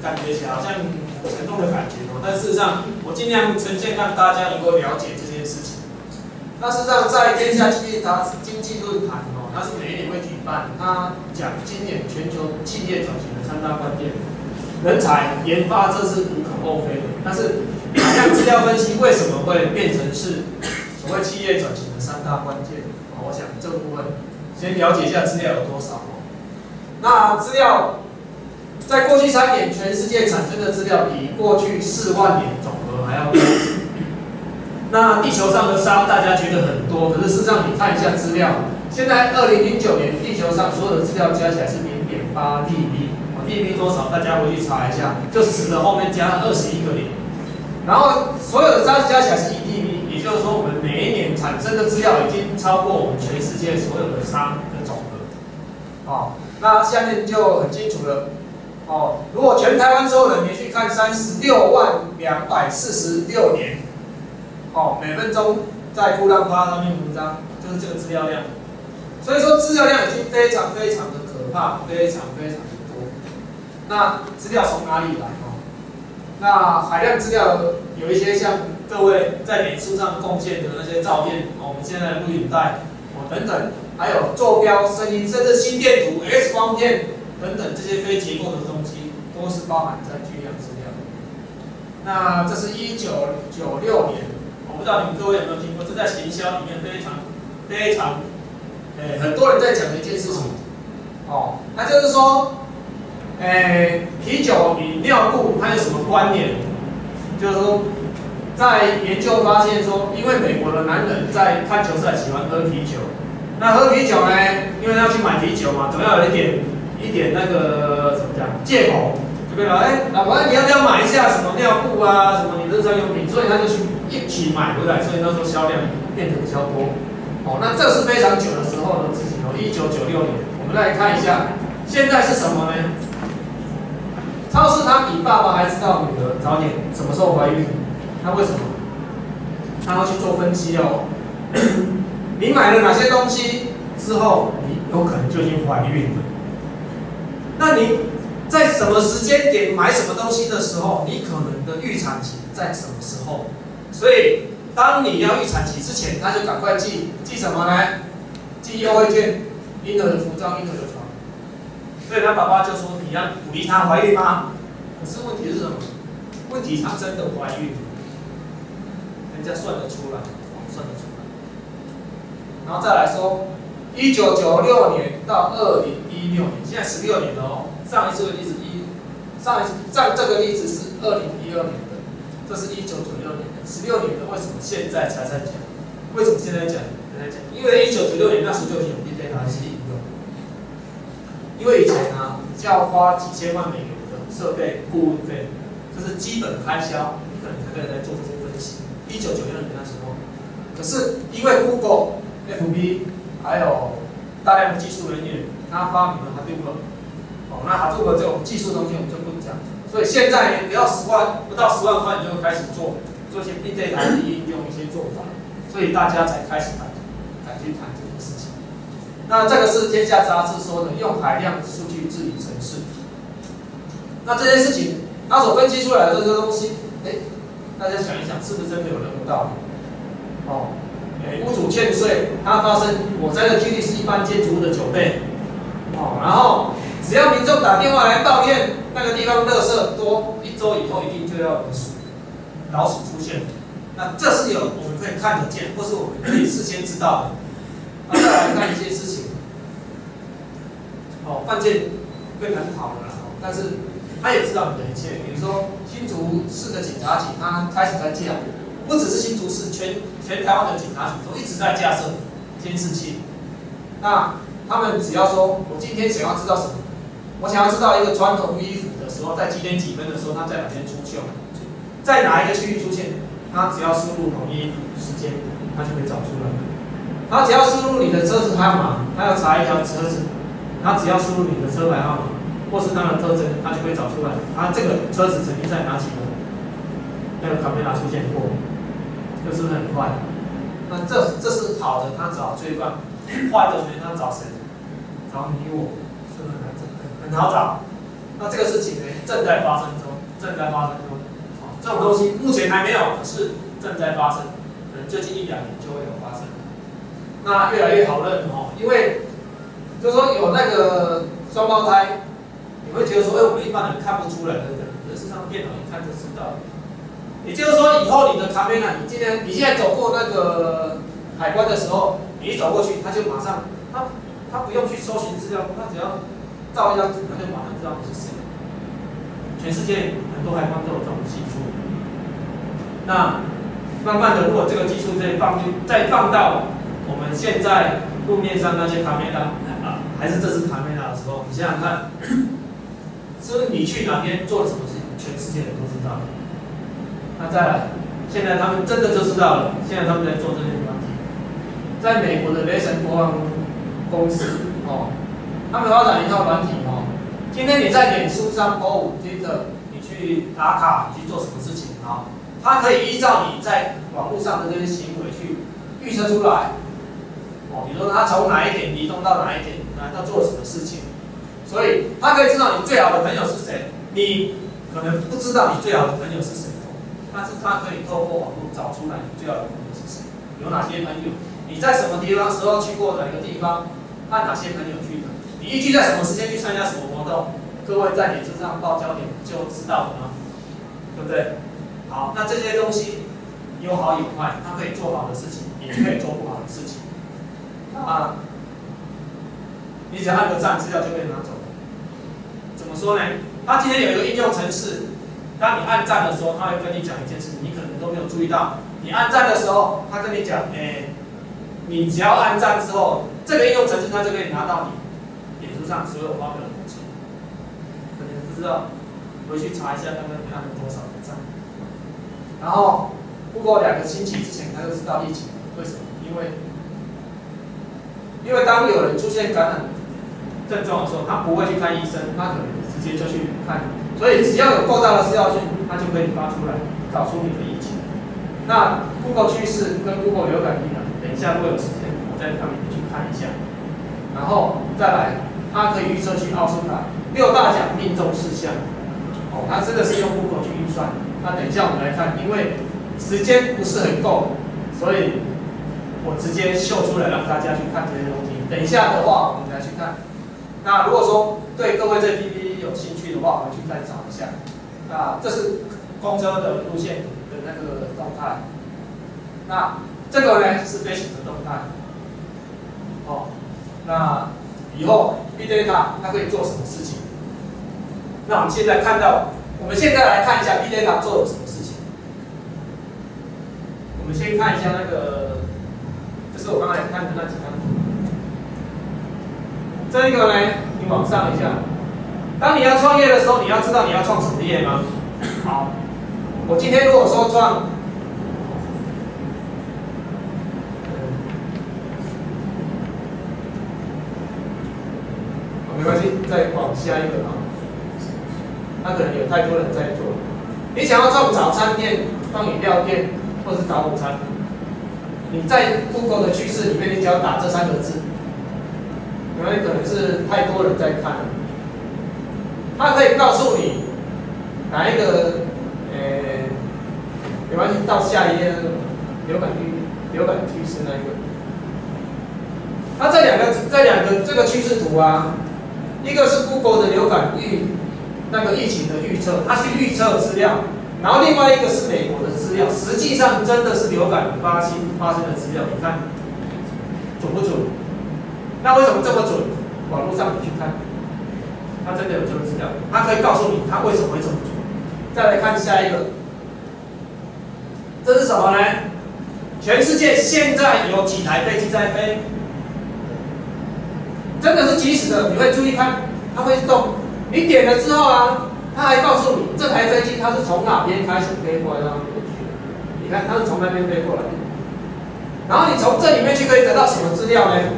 感觉起来好像沉重的感觉哦，但事实上我尽量呈现让大家能够了解这件事情。那事实上在天下经济论坛哦，它是每一年会举办，它讲今年全球企业转型的3大关键，人才研发这是无可厚非的，但是海量资料分析为什么会变成是所谓企业转型的3大关键？我想这个部分先了解一下资料有多少。那资料在过去3年，全世界产生的资料比过去4万年总和还要多。那地球上的沙大家觉得很多，可是事实上你看一下资料，现在2009年地球上所有的资料加起来是0.8 TB，TB 多少？大家回去查一下，就10的后面加了21个零，然后所有的沙加起来是1 TB， 也就是说我们每一年产生的资料已经超过我们全世界所有的沙的总和。那下面就很清楚了。如果全台湾所有人连续看36万246年，每分钟在酷浪发上面文章，就是这个资料量。所以说资料量已经非常非常的可怕，非常非常的多。那资料从哪里来？那海量资料有一些像各位在脸书上贡献的那些照片，我们现在的录影带，等等，还有坐标、声音，甚至心电图、X 光片等等这些非结构的东西，都是包含在巨量资料。那这是1996年，我不知道你们各位有没有听过，这在行销里面非常非常，很多人在讲的一件事情。那就是说，啤酒与尿布它有什么关联？就是说，在研究发现说，因为美国的男人在看球赛喜欢喝啤酒，那喝啤酒呢，因为他要去买啤酒嘛，总要有一点那个怎么讲借口，就跟老老婆你要不要买一下什么尿布啊，什么你日常用品，所以他就去一起买回来，所以那时候销量变得比较多。那这是非常久的时候的事情1996年，我们来看一下，现在是什么呢？超市它比爸爸还知道女儿早点什么时候怀孕，那为什么？他会去做分析哦。你买了哪些东西之后，你有可能就已经怀孕了。那你在什么时间点买什么东西的时候，你可能的预产期在什么时候？所以当你要预产期之前，他就赶快寄什么呢？寄优惠券、婴儿的服装、婴儿的床。所以他爸爸就说：“你要鼓励她怀孕吗？”可是问题是什么？问题她真的怀孕了，人家算得出来，算得出来。然后再来说，1996年到2016年，现在16年了哦。上一次的例子这个例子是2012年的，这是1996年的，16年的为什么现在才在讲？为什么现在讲？因为1996年那时候就已经有 Big Data 系应用。因为以前呢，就要花几千万美元的设备顾问费，这是基本开销，你可能才可以来做这些分析。1996年那时候，可是因为 Google、FB 还有大量的技术人员，他发明了 Hadoop， 那 Hadoop 这种技术东西我们就不讲。所以现在不到10万块，你就开始做一些 Big Data 的应用一些做法，所以大家才开始敢去谈这件事情。那这个是天下杂志说的，用海量数据治理城市。那这件事情，他所分析出来的这个东西，大家想一想，是不是真的有那么道理？屋主欠税，它发生火灾的几率是一般建筑物的9倍。然后只要民众打电话来抱怨那个地方垃圾多，1周以后一定就要有老鼠出现。那这是我们可以看得见，或是我们可以事先知道的。那再来看一些事情，犯罪更难跑了，但是他也知道你的一切。比如说新竹市的警察局，他开始在架，不只是新竹市，全台湾的警察局都一直在架设监视器。那他们只要说，我今天想要知道什么，我想要知道一个穿红衣服的时候，在几点几分的时候，他在哪边出现，在哪一个区域出现，他只要输入红衣服时间，他就会找出来。他只要输入你的车子号码，他要查一条车子，他只要输入你的车牌号码或是它的特征，他就会找出来，他这个车子曾经在哪几个那个卡梅拉出现过，这个是不是很快？那这是好的，他找罪犯；坏的呢，他找谁？找你我，是不是很好找？ 那这个事情呢，正在发生中，正在发生中。这种东西目前还没有，可是正在发生，可能最近1、2年就会有发生。那越来越好认哦，因为就是说有那个双胞胎，你会觉得说，我们一般人看不出来的，可是事实上电脑一看就知道。也就是说，以后你的卡梅拉，你现在走过那个海关的时候，你一走过去，他就马上，他不用去搜寻资料，他只要照一张图，他就马上知道你是谁。全世界很多海关都有这种技术。那慢慢的，如果这个技术再放到我们现在路面上那些卡梅拉还是这是卡梅拉的时候，你想想看，是不是你去哪边做了什么事情，全世界人都知道？那再来，现在他们真的就知道了。现在他们在做这些软体，在美国的雷神国防公司他们发展一套软体今天你在脸书上 PO Twitter， 你去打卡，你去做什么事情它可以依照你在网络上的这些行为去预测出来。比如说他从哪一点移动到哪一点，他做了什么事情，所以他可以知道你最好的朋友是谁。你可能不知道你最好的朋友是谁，但是他可以透过网络找出来你最好的朋友是谁，有哪些朋友，你在什么地方时候去过哪个地方，和哪些朋友去的，你预计在什么时间去参加什么活动，各位在脸书上报焦点就知道了吗？对不对？好，那这些东西有好有坏，它可以做好的事情，也可以做不好的事情。你只要按个赞，资料就被拿走了。怎么说呢？它今天有一个应用程式，当你按赞的时候，它会跟你讲一件事，你可能都没有注意到。你按赞的时候，它跟你讲，你只要按赞之后，这个应用程式它就可以拿到你脸书上所有发表的东西。可能不知道，回去查一下刚刚你按了多少个赞。然后，Google 2个星期之前他就知道疫情了，为什么？因为当有人出现感染症状的时候，他不会去看医生，他可能直接就去看。所以只要有够大的资料讯，他就可以发出来，找出你的疫情。那 Google 趋势跟 Google 流感疫苗，等一下如果有时间，我再让你们去看一下。然后再来，它可以预测去奥斯卡6大奖命中事项。它真的是用 Google 去预算。那等一下我们来看，因为时间不是很够，所以我直接秀出来让大家去看这些东西。等一下的话，我们来去看。那如果说对各位对 PPT 有兴趣的话，我们去再找一下。这是公车的路线的那个动态。那这个呢是飞行的动态。那以后 Big Data 它可以做什么事情？那我们现在看到，我们现在来看一下 Big Data 做了什么事情。我们先看一下那个，就是我刚才看的那几张图。这个呢，你往上一下。当你要创业的时候，你要知道你要创什么业吗？好，我今天如果说创，没关系，再往下一个他可能有太多人在做。你想要创早餐店、放饮料店，或是早午餐，你在 Google 的趋势里面，你只要打这3个字，因为可能是太多人在看了，它可以告诉你哪一个，没关系，到下一页那个流感趋势那一个。它这两个这个趋势图一个是 Google 的流感那个疫情的预测，它去预测资料，然后另外一个是美国的资料，实际上真的是流感发生的资料，你看准不准？那为什么这么准？网络上你去看，它真的有这个资料，它可以告诉你它为什么会这么准。再来看下一个，这是什么呢？全世界现在有几台飞机在飞？真的是即时的，你会注意看，它会动。你点了之后它还告诉你这台飞机它是从哪边开始飞过来到那边去的。你看它是从那边飞过来的。然后你从这里面去可以得到什么资料呢？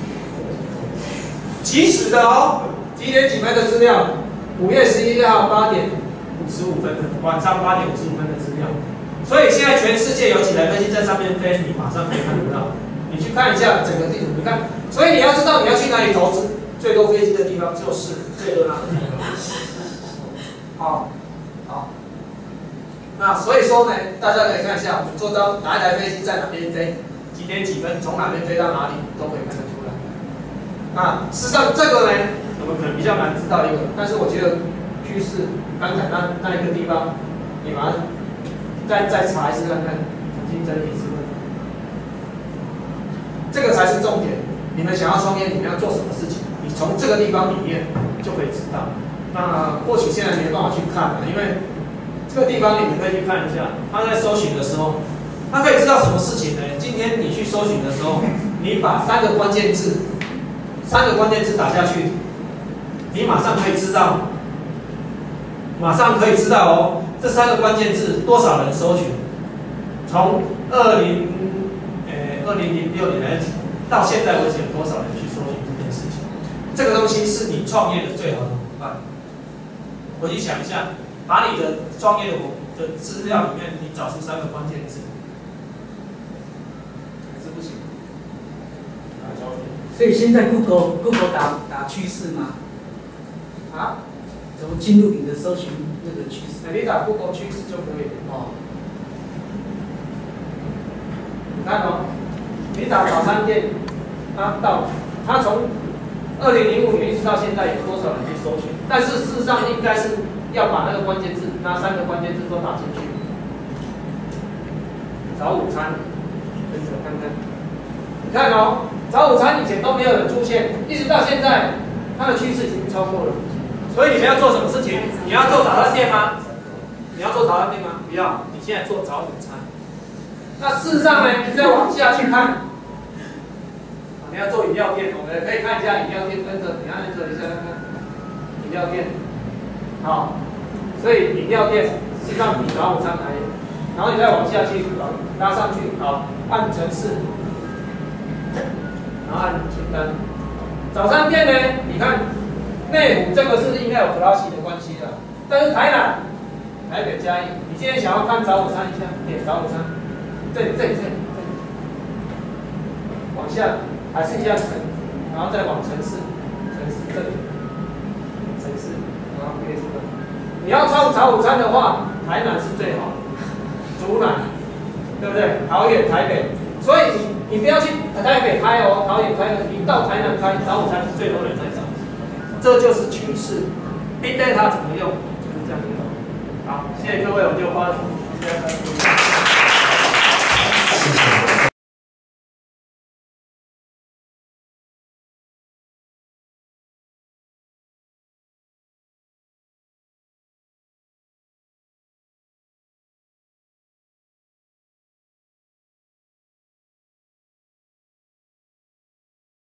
即时的几点几分的资料？5月11号8点55分的晚上8点55分的资料。所以现在全世界有几台飞机在上面飞，你马上可以看得到。你去看一下整个地图，你看，所以你要知道你要去哪里投资，最多飞机的地方就是最热闹的地方。 好，好。那所以说呢，大家可以看一下，我们做到哪一台飞机在哪边飞，几点几分从哪边飞到哪里，都可以看得出来。那事实上这个呢，我们可能比较难知道一个，但是我觉得趋势刚才那一个地方，你把它再查一次看看，重新整理一次。这个才是重点。你们想要创业，你们要做什么事情？你从这个地方里面就可以知道。那或许现在没办法去看了，因为这个地方你们可以去看一下。他在搜寻的时候，他可以知道什么事情呢？今天你去搜寻的时候，你把3个关键字打下去，你马上可以知道，哦，这3个关键字多少人搜寻？从2006年来到现在为止，有多少人去搜寻这件事情？这个东西是你创业的最好的伙伴。回去想一下，把你的创业的资料里面，你找出3个关键字，还是不行。 所以现在 Google 打趋势吗？ 啊？ 怎么进入你的搜寻那个趋势？ 你打 Google 趋势就可以。 哦。 你看哦，你打早餐店，它从2005年一直到现在有多少人去搜寻？但是事实上应该是要把那个关键字，那3个关键字都打进去。早午餐，跟着看看。你看哦，早午餐以前都没有人出现，一直到现在，它的趋势已经超过了。所以你们要做什么事情？你要做早餐店吗？你要做早餐店吗？不要，你现在做早午餐。那事实上呢，你再往下去看，你要做饮料店，我们可以看一下饮料店，跟着你按着一下看看，饮料店，好，所以饮料店实际上比早午餐还，然后你再往下去拉上去，好，按城市，然后按清单。早餐店呢，你看内湖这个是应该有格拉西的关系的，但是台南、台北、嘉义，你今天想要看早午餐一下，点早午餐。这里，往下还是一样城，然后再往城市这里，城市，然后列出来。你要创早午餐的话，台南是最好，竹南，对不对？桃园、台北，所以你不要去台北开哦，桃园开，你到台南开早午餐是最多人在找，这就是趋势。Big Data 怎么用？就是这样用。好，谢谢各位，我就发。谢谢。